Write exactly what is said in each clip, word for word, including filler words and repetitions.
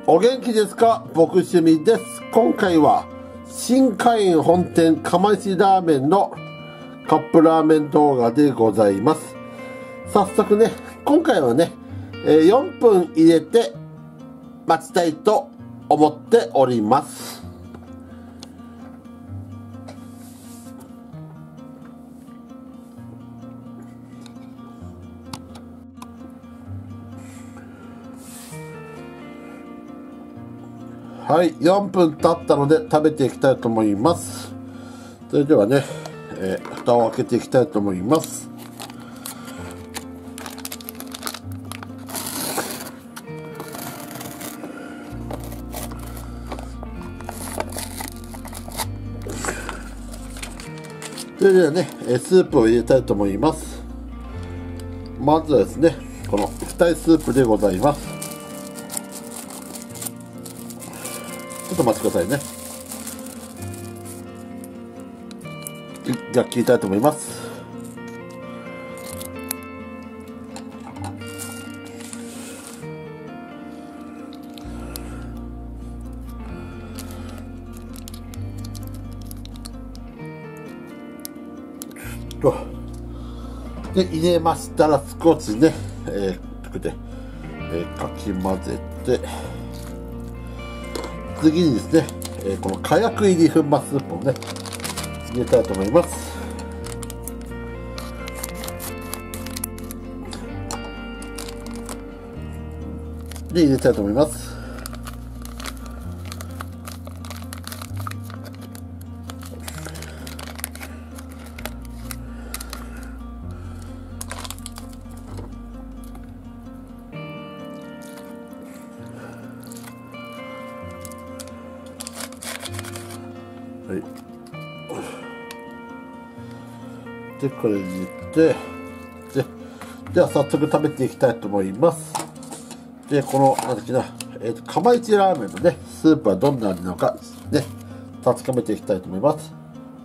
お元気ですか？僕趣味です。今回は新海園本店釜石ラーメンのカップラーメン動画でございます。早速ね、今回はねよんぷん入れて待ちたいと思っております。はい、よんぷん経ったので食べていきたいと思います。それではね、えー、蓋を開けていきたいと思います。それではね、スープを入れたいと思います。まずはですね、この二重スープでございます。ちょっとお待ちくださいね。じゃあ切りたいと思います。で入れましたら少しね、えー、で、えー、かき混ぜて、次にですね、えー、このかやく入り粉末スープをね入れたいと思います。で入れたいと思います。はい、でこれ入れて、ででは早速食べていきたいと思います。でこのなんだっけな、えーと釜一ラーメンのねスープはどんな味なのかね確かめていきたいと思います。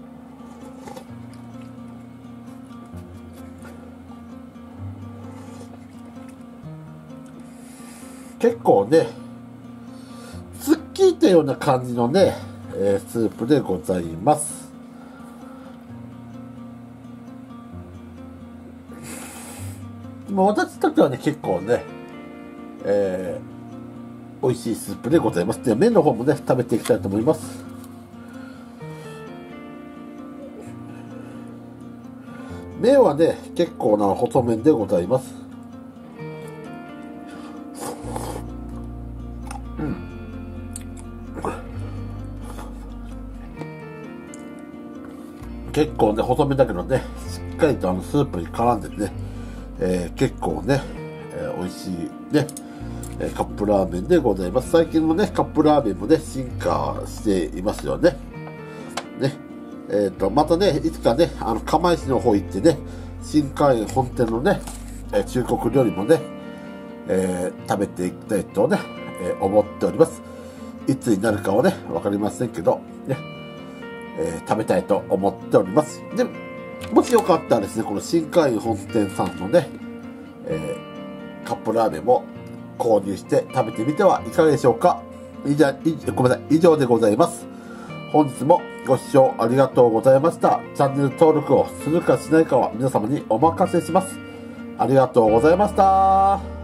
結構ねすっきりしたような感じのね、えー、スープでございます。もう私としてはね結構ね、えー、美味しいスープでございます。で麺の方もね食べていきたいと思います。麺はね結構な細麺でございます。うん、結構ね細麺だけどねしっかりとあのスープに絡んでね、えー、結構ね、えー、美味しいねカップラーメンでございます。最近のねカップラーメンもね進化していますよね。ねえーとまたねいつかねあの釜石の方行ってね新海園本店のね中国料理もね、えー、食べていきたいとね、えー、思っております。いつになるかはね分かりませんけどね、えー、食べたいと思っております。でもしよかったらですねこの新海園本店さんのね、えー、カップラーメンも購入して食べてみてはいかがでしょうか。以上、ごめんなさい、以上でございます。本日もご視聴ありがとうございました。チャンネル登録をするかしないかは皆様にお任せします。ありがとうございました。